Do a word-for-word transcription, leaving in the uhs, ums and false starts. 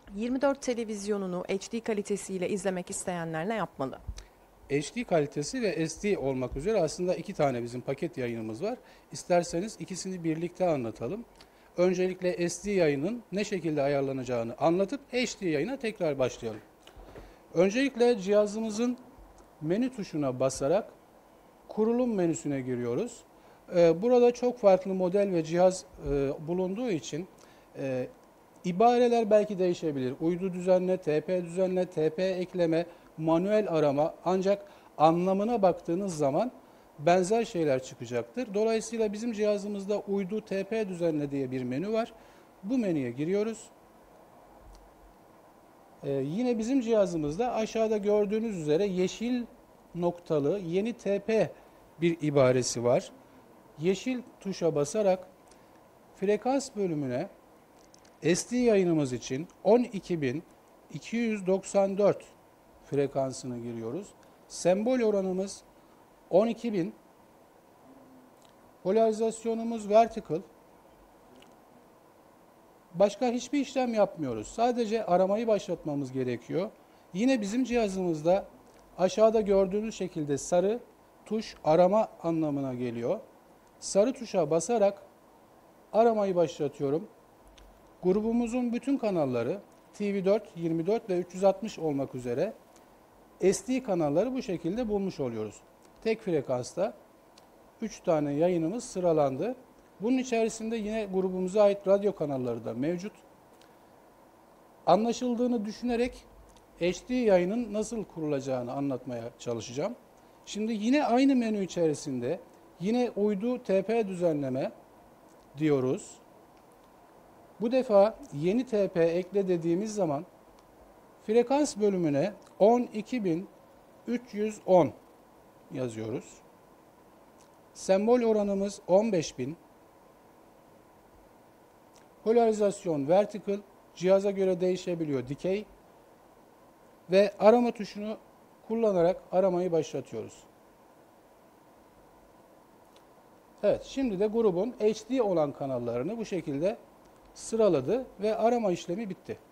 yirmi dört televizyonunu H D kalitesiyle izlemek isteyenler ne yapmalı? H D kalitesi ve S D olmak üzere aslında iki tane bizim paket yayınımız var. İsterseniz ikisini birlikte anlatalım. Öncelikle S D yayının ne şekilde ayarlanacağını anlatıp H D yayına tekrar başlayalım. Öncelikle cihazımızın menü tuşuna basarak kurulum menüsüne giriyoruz. Burada çok farklı model ve cihaz bulunduğu için ibareler belki değişebilir. Uydu düzenle, T P düzenle, T P ekleme, manuel arama, ancak anlamına baktığınız zaman benzer şeyler çıkacaktır. Dolayısıyla bizim cihazımızda uydu T P düzenle diye bir menü var. Bu menüye giriyoruz. Ee, yine bizim cihazımızda aşağıda gördüğünüz üzere yeşil noktalı yeni T P bir ibaresi var. Yeşil tuşa basarak frekans bölümüne S D yayınımız için on iki bin iki yüz doksan dört frekansını giriyoruz. Sembol oranımız on iki bin. Polarizasyonumuz vertical. Başka hiçbir işlem yapmıyoruz. Sadece aramayı başlatmamız gerekiyor. Yine bizim cihazımızda aşağıda gördüğünüz şekilde sarı tuş arama anlamına geliyor. Sarı tuşa basarak aramayı başlatıyorum. Grubumuzun bütün kanalları T V dört, yirmi dört ve üç yüz altmış olmak üzere S D kanalları bu şekilde bulmuş oluyoruz. Tek frekansta üç tane yayınımız sıralandı. Bunun içerisinde yine grubumuza ait radyo kanalları da mevcut. Anlaşıldığını düşünerek H D yayının nasıl kurulacağını anlatmaya çalışacağım. Şimdi yine aynı menü içerisinde yine uydu T P düzenleme diyoruz. Bu defa yeni T P ekle dediğimiz zaman frekans bölümüne on iki bin üç yüz on yazıyoruz. Sembol oranımız on beş bin. Polarizasyon vertical, cihaza göre değişebiliyor dikey. Ve arama tuşunu kullanarak aramayı başlatıyoruz. Evet, şimdi de grubun H D olan kanallarını bu şekilde sıraladı ve arama işlemi bitti.